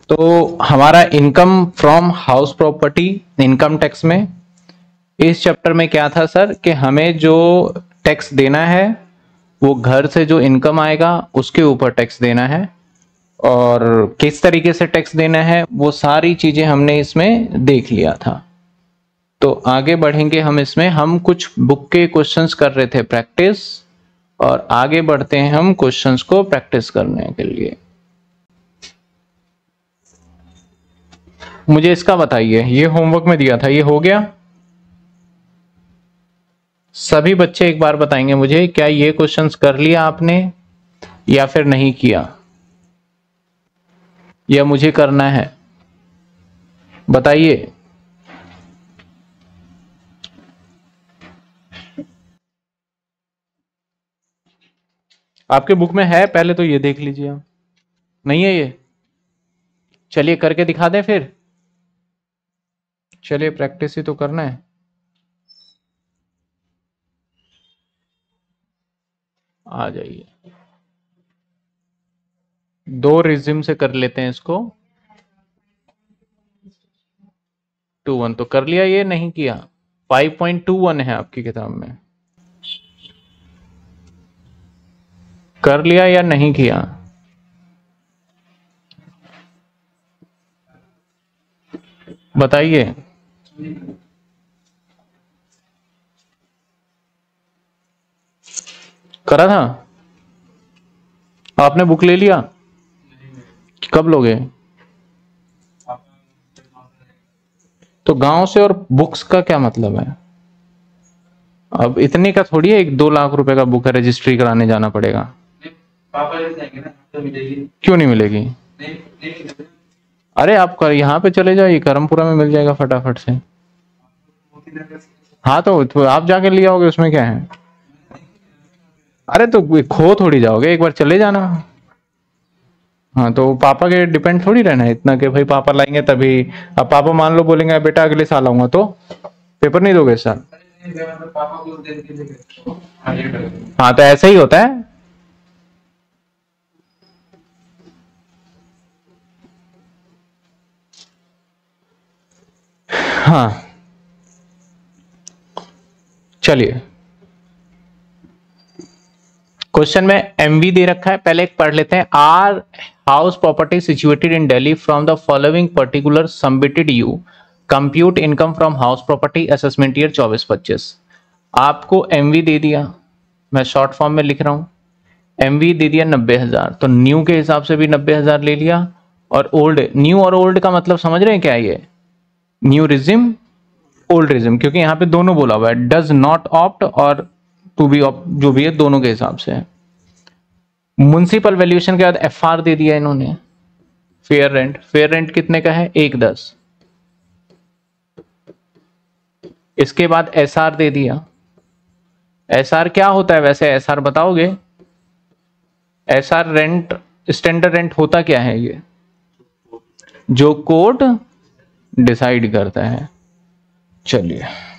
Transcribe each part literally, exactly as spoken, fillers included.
तो हमारा income from house property income tax में इस चैप्टर में क्या था सर कि हमें जो टैक्स देना है वो घर से जो इनकम आएगा उसके ऊपर टैक्स देना है, और किस तरीके से टैक्स देना है वो सारी चीजें हमने इसमें देख लिया था। तो आगे बढ़ेंगे हम इसमें, हम कुछ बुक के क्वेश्चंस कर रहे थे प्रैक्टिस, और आगे बढ़ते हैं हम क्वेश्चंस को प्रैक्टिस करने के लिए। मुझे इसका बताइए, ये होमवर्क में दिया था, ये हो गया? सभी बच्चे एक बार बताएंगे मुझे, क्या ये क्वेश्चंस कर लिया आपने या फिर नहीं किया, या मुझे करना है? बताइए। आपके बुक में है, पहले तो ये देख लीजिए आप। नहीं है ये? चलिए करके दिखा दें फिर। चलिए प्रैक्टिस ही तो करना है। आ जाइए, दो रिज्यूम से कर लेते हैं इसको। टू वन तो कर लिया, ये नहीं किया? फाइव पॉइंट टू वन है आपकी किताब में, कर लिया या नहीं किया? बताइए। करा था? आपने बुक ले लिया? कब लोगे? तो गांव से और बुक्स का क्या मतलब है? अब इतने का थोड़ी है, एक दो लाख रुपए का बुक है, रजिस्ट्री कराने जाना पड़ेगा। पापा ले जाएंगे ना, तो मिलेगी। क्यों नहीं मिलेगी? नहीं, नहीं। अरे आप कर यहाँ पे चले जाइए, करमपुरा में मिल जाएगा फटाफट से। हाँ तो, तो आप जाके ले आओगे, उसमें क्या है? अरे तो खो थोड़ी जाओगे, एक बार चले जाना। हाँ तो पापा के डिपेंड थोड़ी रहना है इतना कि भाई पापा लाएंगे तभी। अब पापा मान लो बोलेंगे बेटा अगले साल आऊंगा, तो पेपर नहीं दोगे इस साल? हाँ तो ऐसा ही होता है। हाँ चलिए, क्वेश्चन में एमवी दे रखा है, पहले एक पढ़ लेते हैं। Are house property situated in Delhi from the following particular submitted you compute income from house property assessment year चौबीस पच्चीस। आपको एमवी दे दिया, मैं शॉर्ट फॉर्म में लिख रहा हूं, एमवी दे दिया नब्बे हजार, तो न्यू के हिसाब से भी नब्बे हजार ले लिया, और ओल्ड, न्यू और ओल्ड का मतलब समझ रहे हैं क्या? ये न्यू रिज्यूम, ओल्ड रिज्यूम, क्योंकि यहां पे दोनों बोला हुआ है, डज नॉट ऑप्ट और टू बी ऑप्ट, जो भी है दोनों के हिसाब से है। म्युनिसिपल वैल्यूएशन के बाद एफआर दे दिया इन्होंने, फेयर रेंट, फेयर रेंट कितने का है? एक दस। इसके बाद एसआर दे दिया। एसआर क्या होता है वैसे, एसआर बताओगे? एसआर रेंट, स्टैंडर्ड रेंट होता क्या है? ये जो कोर्ट डिसाइड करता है। चलिए,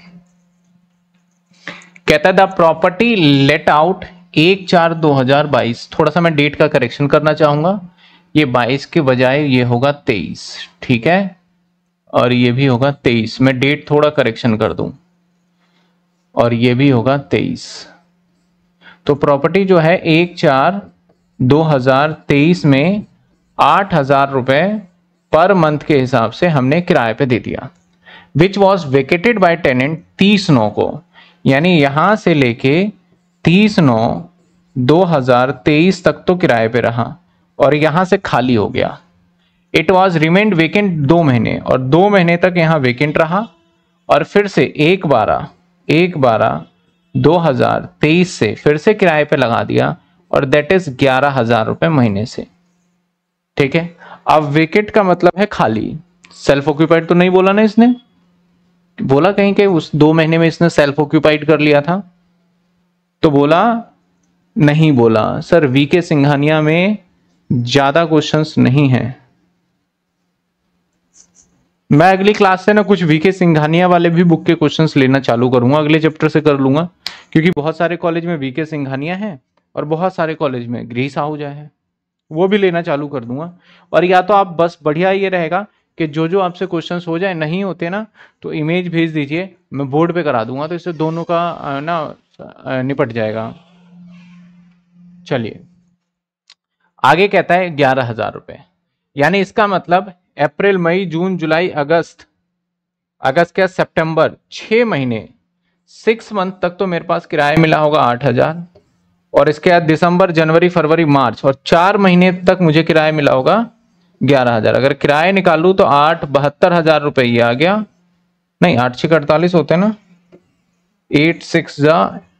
कहता है द प्रॉपर्टी लेट आउट एक चार दो हजार बाईस, थोड़ा सा मैं डेट का करेक्शन करना चाहूंगा, ये बाईस के बजाय ये होगा तेईस, ठीक है, और ये भी होगा तेईस, मैं डेट थोड़ा करेक्शन कर दूं, और ये भी होगा तेईस। तो प्रॉपर्टी जो है एक चार दो हजार तेईस में आठ हजार रुपए पर मंथ के हिसाब से हमने किराए पे दे दिया, which was vacated by tenant तीस नौ को, यानी यहां से लेके तीस नौ दो हजार तेईस तक तो किराए पे रहा, और यहां से खाली हो गया। इट वॉज रिमेन्ड वेकेंट दो महीने, और दो महीने तक यहां वेकेंट रहा, और फिर से एक बारह एक बारह दो हजार तेईस से फिर से किराए पे लगा दिया, और दैट इज ग्यारह हजार रुपए महीने से, ठीक है। अब वेकेट का मतलब है खाली, सेल्फ ऑक्यूपाइड तो नहीं बोला ना इसने, बोला कहीं के उस दो महीने में इसने सेल्फ ऑक्यूपाइड कर लिया था? तो बोला नहीं बोला। सर वीके सिंघानिया में ज्यादा क्वेश्चंस नहीं हैं, मैं अगली क्लास से ना कुछ वीके सिंघानिया वाले भी बुक के क्वेश्चंस लेना चालू करूंगा, अगले चैप्टर से कर लूंगा, क्योंकि बहुत सारे कॉलेज में वीके सिंघानिया है और बहुत सारे कॉलेज में ग्रीस आहूजा है, वो भी लेना चालू कर दूंगा। और या तो आप बस बढ़िया ये रहेगा कि जो जो आपसे क्वेश्चंस हो जाए, नहीं होते ना तो इमेज भेज दीजिए, मैं बोर्ड पे करा दूंगा, तो इससे दोनों का अ, ना अ, निपट जाएगा। चलिए आगे कहता है ग्यारह हजार रुपए, यानी इसका मतलब अप्रैल मई जून जुलाई अगस्त, अगस्त क्या सितंबर, छह महीने, सिक्स मंथ तक तो मेरे पास किराया मिला होगा आठ हजार, और इसके बाद दिसंबर जनवरी फरवरी मार्च और चार महीने तक मुझे किराया मिला होगा ग्यारह हजार। अगर किराया निकालू तो आठ बहत्तर हजार रुपये ये आ गया, नहीं आठ छः अड़तालीस होते ना, एट सिक्स जा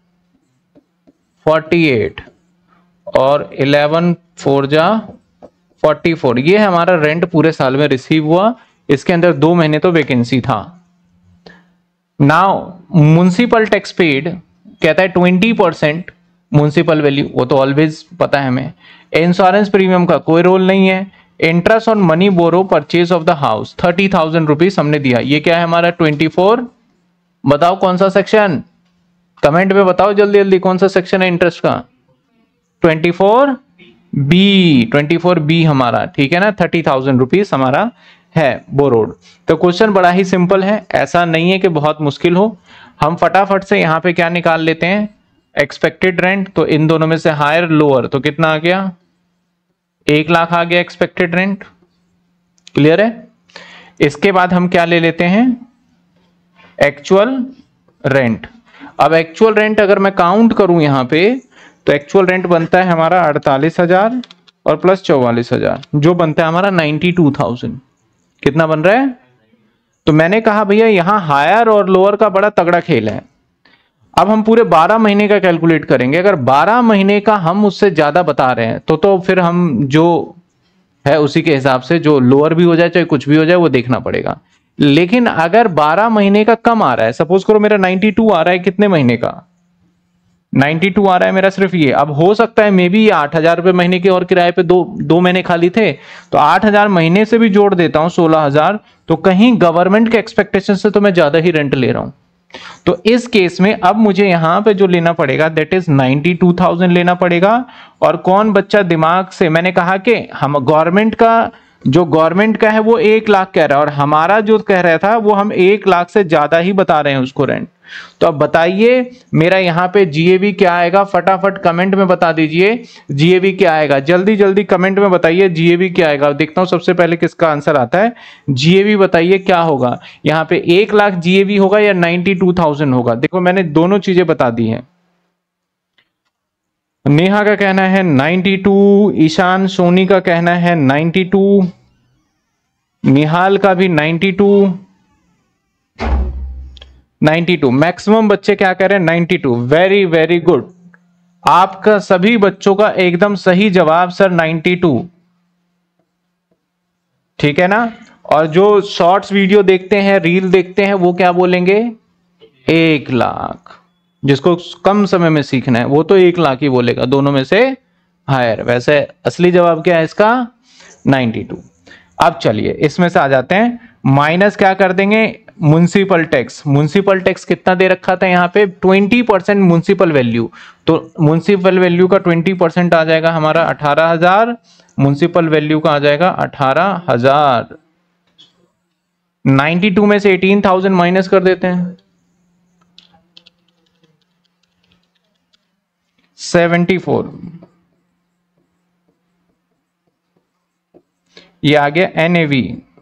फोर्टी एट और इलेवन फोर जा फोर्टी फोर, ये हमारा रेंट पूरे साल में रिसीव हुआ। इसके अंदर दो महीने तो वैकेंसी था। नाउ म्युनिसिपल टैक्स पेड कहता है ट्वेंटी परसेंट म्युनिसिपल वैल्यू, वो तो ऑलवेज पता है हमें। इंश्योरेंस प्रीमियम का कोई रोल नहीं है। Interest on money borrow purchase of the house thirty thousand rupees हमने दिया, ये क्या है हमारा ट्वेंटी फोर, बताओ कौन सा सेक्शन, कमेंट में बताओ जल्दी जल्दी कौन सा सेक्शन है इंटरेस्ट का, twenty four B, twenty four B हमारा, ठीक है ना, थर्टी थाउजेंड रुपीज हमारा है बोरोड। तो क्वेश्चन बड़ा ही सिंपल है, ऐसा नहीं है कि बहुत मुश्किल हो। हम फटाफट से यहाँ पे क्या निकाल लेते हैं, एक्सपेक्टेड रेंट, तो इन दोनों में से हायर लोअर तो कितना आ गया, एक लाख आ गया एक्सपेक्टेड रेंट, क्लियर है। इसके बाद हम क्या ले लेते हैं, एक्चुअल रेंट। अब एक्चुअल रेंट अगर मैं काउंट करूं यहां पे, तो एक्चुअल रेंट बनता है हमारा अड़तालीस हजार और प्लस चौवालीस हजार, जो बनता है हमारा नाइन्टी टू थाउजेंड। कितना बन रहा है, तो मैंने कहा भैया यहां हायर और लोअर का बड़ा तगड़ा खेल है। अब हम पूरे बारह महीने का कैलकुलेट करेंगे, अगर बारह महीने का हम उससे ज्यादा बता रहे हैं तो तो फिर हम जो है उसी के हिसाब से, जो लोअर भी हो जाए चाहे कुछ भी हो जाए वो देखना पड़ेगा। लेकिन अगर बारह महीने का कम आ रहा है, सपोज करो मेरा नाइन्टी टू आ रहा है, कितने महीने का, नाइन्टी टू आ रहा है मेरा सिर्फ ये, अब हो सकता है मे बी आठ हजार रुपए महीने के और किराए पे दो दो महीने खाली थे, तो आठ हजार महीने से भी जोड़ देता हूं सोलह हजार, तो कहीं गवर्नमेंट के एक्सपेक्टेशन से तो मैं ज्यादा ही रेंट ले रहा हूं। तो इस केस में अब मुझे यहां पे जो लेना पड़ेगा that is ninety two thousand लेना पड़ेगा। और कौन बच्चा दिमाग से, मैंने कहा कि हम गवर्नमेंट का, जो गवर्नमेंट का है वो एक लाख कह रहा है और हमारा जो कह रहा था वो हम एक लाख से ज्यादा ही बता रहे हैं उसको रेंट। तो अब बताइए मेरा यहाँ पे जीएवी क्या आएगा, फटाफट कमेंट में बता दीजिए जीएवी क्या आएगा, जल्दी जल्दी कमेंट में बताइए जीएवी क्या आएगा। देखता हूं सबसे पहले किसका आंसर आता है, जीएवी बताइए क्या होगा यहाँ पे, एक लाख जीएवी होगा या नाइन्टी टू थाउजेंड होगा। देखो मैंने दोनों चीजें बता दी हैं। नेहा का कहना है नाइन्टी टू, ईशान सोनी का कहना है नाइन्टी टू, निहाल का भी ninety two, ninety two, maximum बच्चे क्या कह रहे हैं ninety two, very very good, आपका सभी बच्चों का एकदम सही जवाब सर नाइन्टी टू, ठीक है ना। और जो शॉर्ट्स वीडियो देखते हैं, रील देखते हैं, वो क्या बोलेंगे, एक लाख, जिसको कम समय में सीखना है वो तो एक लाख ही बोलेगा, दोनों में से हायर। वैसे असली जवाब क्या है इसका, नाइन्टी टू। अब चलिए इसमें से आ जाते हैं, माइनस क्या कर देंगे, म्युनिसिपल टैक्स। म्युनिसिपल टैक्स कितना दे रखा था यहाँ पे, ट्वेंटी परसेंट म्युनिसिपल वैल्यू, तो म्युनिसिपल वैल्यू का ट्वेंटी परसेंट आ जाएगा हमारा अठारह हजार, म्युनिसिपल वैल्यू का आ जाएगा अठारह हजार। नाइन्टी टू में से एटीन थाउजेंड माइनस कर देते हैं, सेवेंटी फोर, ये आ गया एनएवी।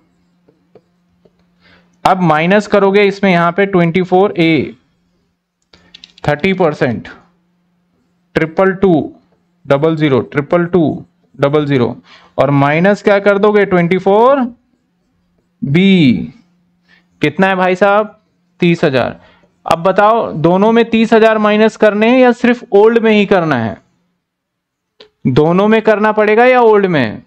अब माइनस करोगे इसमें यहां पे twenty four A, thirty percent, triple two double zero, triple two double zero, और माइनस क्या कर दोगे ट्वेंटी फोर बी, कितना है भाई साहब, तीस हजार। अब बताओ दोनों में तीस हजार माइनस करने हैं या सिर्फ ओल्ड में ही करना है, दोनों में करना पड़ेगा या ओल्ड में,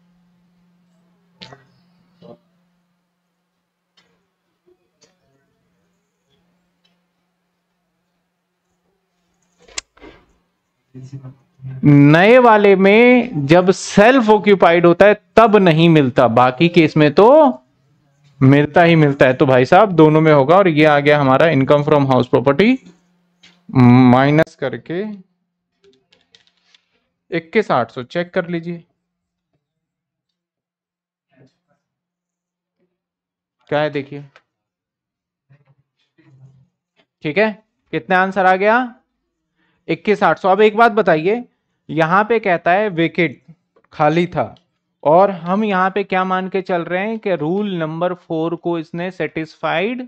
नए वाले में जब सेल्फ ऑक्यूपाइड होता है तब नहीं मिलता, बाकी केस में तो मिलता ही मिलता है। तो भाई साहब दोनों में होगा, और ये आ गया हमारा income from house property minus करके इक्कीस आठ सौ, चेक कर लीजिए। क्या है देखिए, ठीक है, कितने आंसर आ गया, इक्कीस आठ सौ। अब एक बात बताइए, यहां पे कहता है वेकेट, खाली था, और हम यहां पे क्या मान के चल रहे हैं कि रूल नंबर फोर को इसने सेटिस्फाइड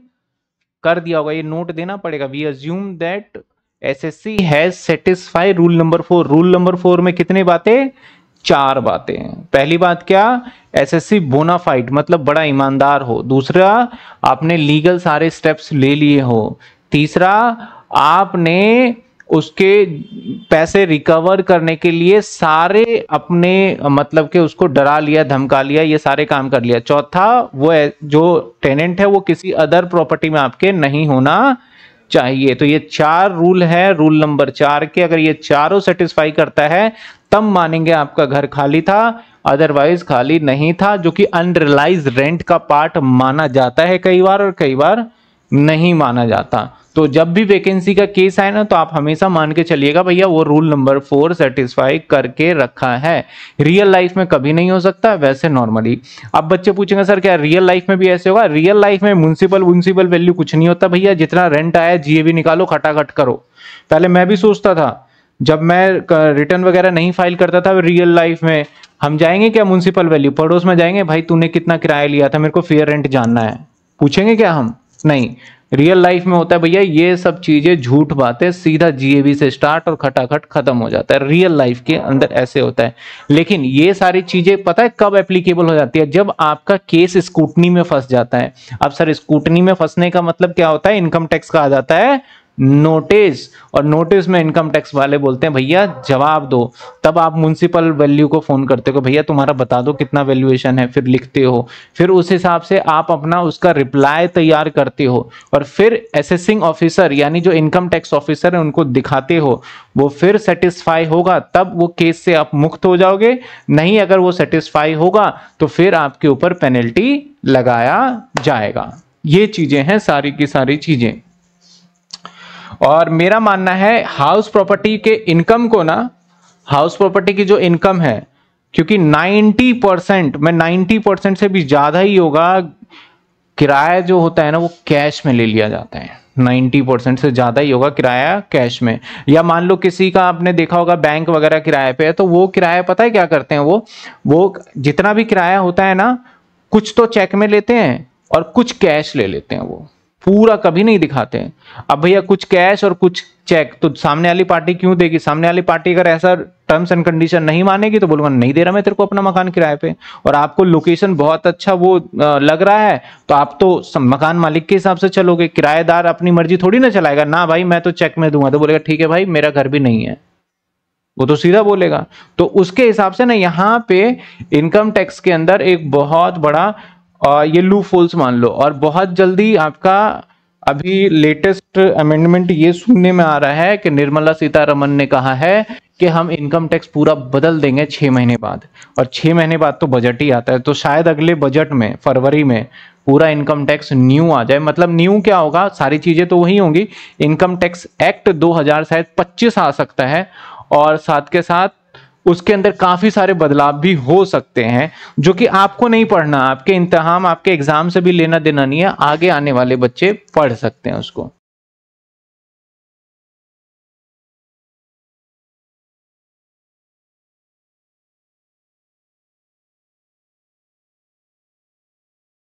कर दिया होगा, ये नोट देना पड़ेगा। We assume that SSC has satisfy rule number four. Rule number four में कितनी बातें, चार बातें हैं। पहली बात क्या, एसएससी बोनाफाइड मतलब बड़ा ईमानदार हो। दूसरा, आपने लीगल सारे स्टेप्स ले लिए हो। तीसरा, आपने उसके पैसे रिकवर करने के लिए सारे अपने मतलब के उसको डरा लिया, धमका लिया, ये सारे काम कर लिया। चौथा, वो जो टेनेंट है वो किसी अदर प्रॉपर्टी में आपके नहीं होना चाहिए। तो ये चार रूल है, रूल नंबर चार के, अगर ये चारों सेटिस्फाई करता है तब मानेंगे आपका घर खाली था, अदरवाइज खाली नहीं था, जो कि अनरियलाइज रेंट का पार्ट माना जाता है कई बार, और कई बार नहीं माना जाता। तो जब भी वैकेंसी का केस आए ना, तो आप हमेशा मान के चलिएगा भैया वो रूल नंबर फोर सेटिस्फाई करके रखा है। रियल लाइफ में कभी नहीं हो सकता वैसे नॉर्मली। अब बच्चे पूछेंगे सर क्या रियल लाइफ में भी ऐसे होगा? रियल लाइफ में म्युनिसिपल म्युनिसिपल वैल्यू कुछ नहीं होता भैया, जितना रेंट आया जीएबी निकालो, खटाखट करो। पहले मैं भी सोचता था, जब मैं रिटर्न वगैरह नहीं फाइल करता था रियल लाइफ में, हम जाएंगे क्या म्युनिसिपल वैल्यू, पड़ोस में जाएंगे, भाई तूने कितना किराया लिया था, मेरे को फेयर रेंट जानना है, पूछेंगे क्या हम? नहीं। रियल लाइफ में होता है भैया ये सब चीजें झूठ बातें, सीधा जीएबी से स्टार्ट और खटाखट खत्म हो जाता है। रियल लाइफ के अंदर ऐसे होता है। लेकिन ये सारी चीजें पता है कब एप्लीकेबल हो जाती है? जब आपका केस स्कूटनी में फंस जाता है। अब सर स्कूटनी में फंसने का मतलब क्या होता है? इनकम टैक्स का आ जाता है नोटिस, और नोटिस में इनकम टैक्स वाले बोलते हैं भैया जवाब दो। तब आप म्युनिसिपल वैल्यू को फोन करते हो, भैया तुम्हारा बता दो कितना वैल्यूएशन है, फिर लिखते हो, फिर उस हिसाब से आप अपना उसका रिप्लाई तैयार करते हो, और फिर असेसिंग ऑफिसर यानी जो इनकम टैक्स ऑफिसर है उनको दिखाते हो। वो फिर सेटिस्फाई होगा तब वो केस से आप मुक्त हो जाओगे, नहीं अगर वो सेटिस्फाई होगा तो फिर आपके ऊपर पेनल्टी लगाया जाएगा। ये चीजें हैं सारी की सारी चीजें। और मेरा मानना है हाउस प्रॉपर्टी के इनकम को ना, हाउस प्रॉपर्टी की जो इनकम है, क्योंकि नब्बे परसेंट में नब्बे परसेंट से भी ज्यादा ही होगा, किराया जो होता है ना वो कैश में ले लिया जाता है। नब्बे परसेंट से ज्यादा ही होगा किराया कैश में। या मान लो किसी का आपने देखा होगा बैंक वगैरह किराए पे है, तो वो किराया पता है क्या करते हैं, वो वो जितना भी किराया होता है ना, कुछ तो चेक में लेते हैं और कुछ कैश ले लेते हैं, वो पूरा कभी नहीं दिखाते हैं। अब भैया कुछ कैश और कुछ चेक, तो सामने वाली पार्टी क्यों देगी? सामने वाली पार्टी अगर ऐसा टर्म्स एंड कंडीशन नहीं मानेगी तो बोलूंगा नहीं दे रहा मैं तेरे को अपना मकान किराए पे, और आपको लोकेशन बहुत अच्छा वो लग रहा है, तो आप तो मकान मालिक के हिसाब से चलोगे, किराएदार अपनी मर्जी थोड़ी ना चलाएगा ना, भाई मैं तो चेक में दूंगा, तो बोलेगा ठीक है भाई मेरा घर भी नहीं है, वो तो सीधा बोलेगा। तो उसके हिसाब से ना यहाँ पे इनकम टैक्स के अंदर एक बहुत बड़ा और ये लूप होल्स मान लो। और बहुत जल्दी आपका अभी लेटेस्ट अमेंडमेंट ये सुनने में आ रहा है कि निर्मला सीतारमन ने कहा है कि हम इनकम टैक्स पूरा बदल देंगे छह महीने बाद, और छह महीने बाद तो बजट ही आता है, तो शायद अगले बजट में फरवरी में पूरा इनकम टैक्स न्यू आ जाए। मतलब न्यू क्या होगा, सारी चीजें तो वही होंगी, इनकम टैक्स एक्ट दो हजार शायद पच्चीस आ सकता है, और साथ के साथ उसके अंदर काफी सारे बदलाव भी हो सकते हैं, जो कि आपको नहीं पढ़ना, आपके इम्तिहान आपके एग्जाम से भी लेना देना नहीं है, आगे आने वाले बच्चे पढ़ सकते हैं उसको।